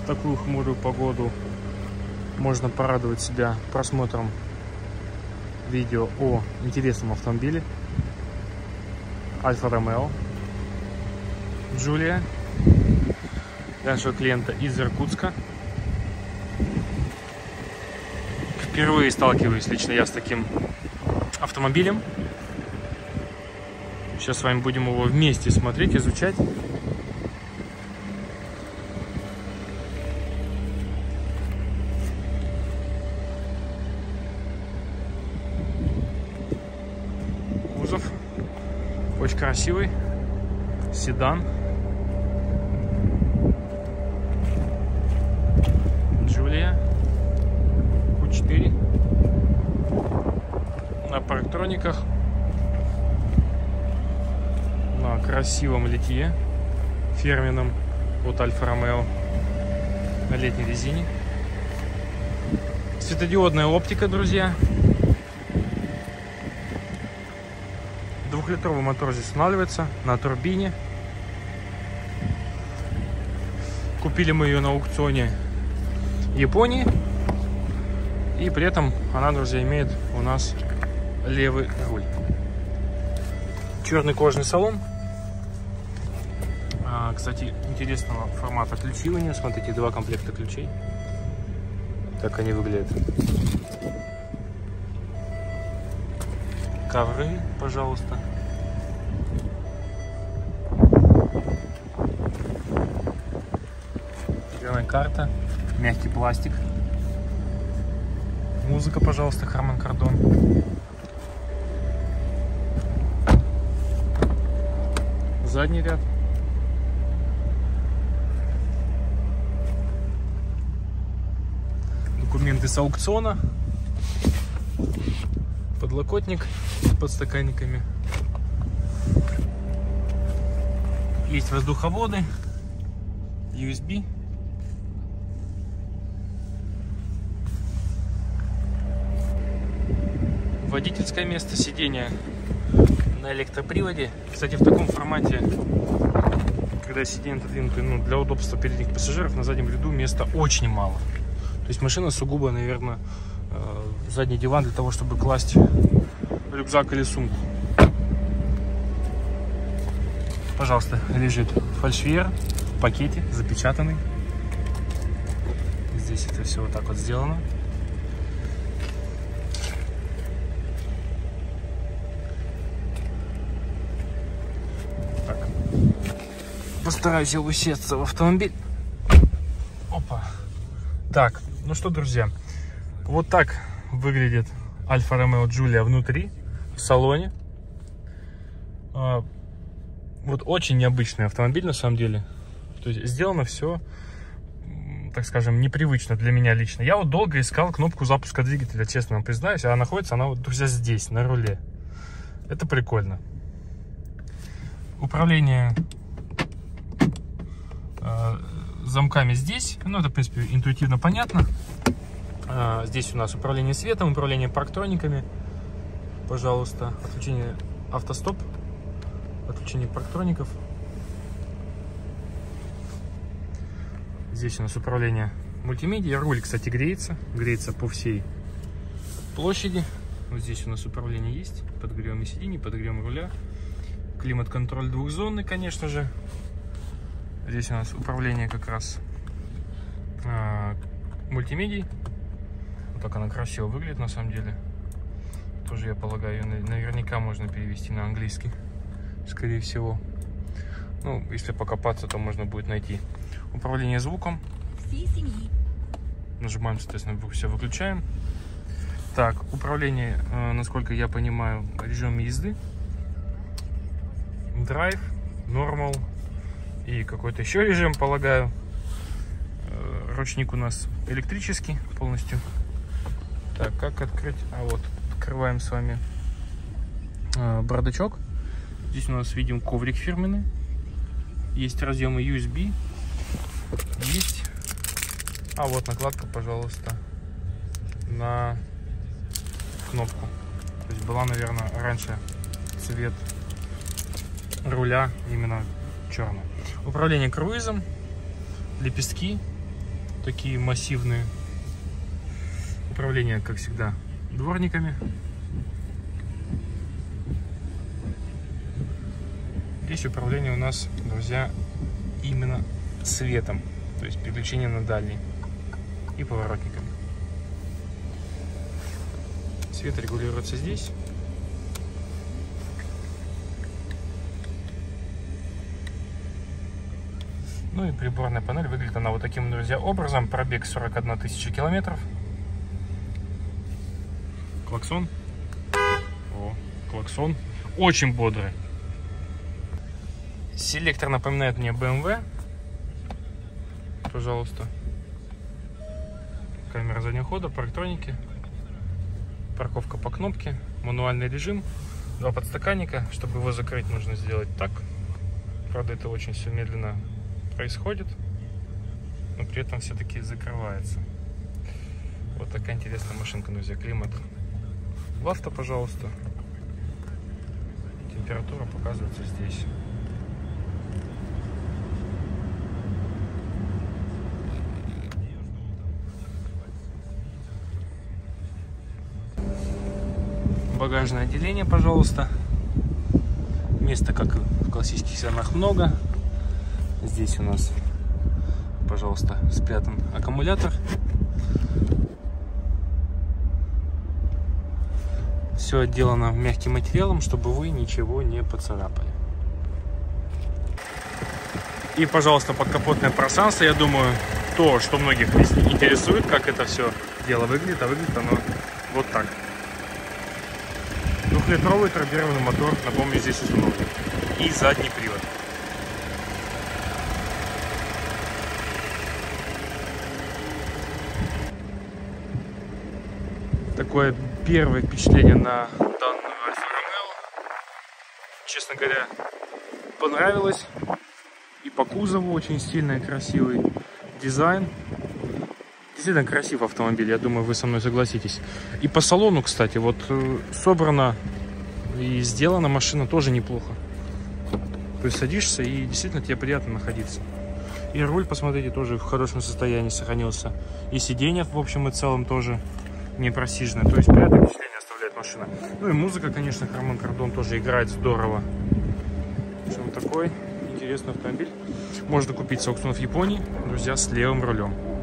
такую хмурую погоду можно порадовать себя просмотром видео о интересном автомобиле Альфа Ромео Джулия для нашего клиента из Иркутска. Впервые сталкиваюсь лично я с таким автомобилем. Сейчас с вами будем его вместе смотреть, изучать. Кузов очень красивый, седан. Джулия Q4 на парктрониках, на красивом литье фирменном от Альфа Ромео на летней резине. Светодиодная оптика, друзья. Двухлитровый мотор здесь устанавливается на турбине. Купили мы ее на аукционе Японии. И при этом она, друзья, имеет у нас левый руль. Черный кожаный салон. Кстати, интересного формата ключи у нее. Смотрите, 2 комплекта ключей. Так они выглядят. Ковры, пожалуйста. Игровая карта. Мягкий пластик. Музыка, пожалуйста, Harman Kardon. Задний ряд. Документы с аукциона. Подлокотник с подстаканниками. Есть воздуховоды. USB. Водительское место, сиденье на электроприводе. Кстати, в таком формате, когда сиденье отодвинуто, для удобства передних пассажиров, на заднем ряду места очень мало. То есть машина сугубо, наверное, задний диван для того, чтобы класть рюкзак или сумку. Пожалуйста, лежит фальшвейер в пакете, запечатанный. Здесь это все вот так вот сделано. Постараюсь я усесться в автомобиль. Опа. Так, ну что, друзья, вот так выглядит Альфа Ромео Джулия внутри, в салоне. Вот очень необычный автомобиль на самом деле. То есть сделано все, так скажем, непривычно для меня лично. Я вот долго искал кнопку запуска двигателя, честно вам признаюсь, а находится она, вот, друзья, здесь, на руле. Это прикольно. Управление замками здесь, ну это в принципе интуитивно понятно. Здесь у нас управление светом, управление парктрониками, пожалуйста, отключение автостоп, отключение парктроников. Здесь у нас управление мультимедиа, руль, кстати, греется по всей площади. Вот здесь у нас управление есть, подогревом сидений, подогревом руля, климат-контроль двухзонный, конечно же. Здесь у нас управление как раз мультимедией. Вот так она красиво выглядит на самом деле. Тоже, я полагаю, ее наверняка можно перевести на английский, скорее всего. Ну, если покопаться, то можно будет найти. Управление звуком. Нажимаем, соответственно, все выключаем. Так, управление, насколько я понимаю, режим езды. Драйв, нормал. И какой-то еще режим, полагаю. Ручник у нас электрический полностью. Так, как открыть? А вот, открываем с вами бардачок. Здесь у нас видим коврик фирменный. Есть разъемы USB. Есть. А вот накладка, пожалуйста, на кнопку. То есть была, наверное, раньше цвет руля именно черный. Управление круизом, лепестки, такие массивные. Управление, как всегда, дворниками. Здесь управление у нас, друзья, именно светом, то есть переключение на дальний и поворотниками. Свет регулируется здесь. Ну и приборная панель выглядит она вот таким, друзья, образом. Пробег 41 тысяча километров. Клаксон. О, клаксон. Очень бодрый. Селектор напоминает мне BMW. Пожалуйста. Камера заднего хода, парктроники. Парковка по кнопке. Мануальный режим. Два подстаканника. Чтобы его закрыть, нужно сделать так. Правда, это очень все медленно происходит. Но при этом все-таки закрывается. Вот такая интересная машинка, друзья. Климат в авто, пожалуйста. Температура показывается здесь. Багажное отделение, пожалуйста. Места, как и в классических седанах, много. Здесь у нас, пожалуйста, спрятан аккумулятор. Все отделано мягким материалом, чтобы вы ничего не поцарапали. И, пожалуйста, подкапотное пространство. Я думаю, то, что многих интересует, как это все дело выглядит. А выглядит оно вот так. Двухлитровый турбированный мотор, напомню, здесь установлен. И задний привод. Такое первое впечатление на данную Альфа Ромео. Честно говоря, понравилось. И по кузову очень стильный, красивый дизайн. Действительно красивый автомобиль, я думаю, вы со мной согласитесь. И по салону, кстати, вот собрана и сделана машина тоже неплохо. То есть садишься, и действительно тебе приятно находиться. И руль, посмотрите, тоже в хорошем состоянии сохранился. И сиденья, в общем и целом, тоже не просиженное. То есть приятное впечатление оставляет машина. Ну и музыка, конечно, Harman Kardon тоже играет здорово. В общем, такой интересный автомобиль можно купить с аукционов Японии, друзья, с левым рулем.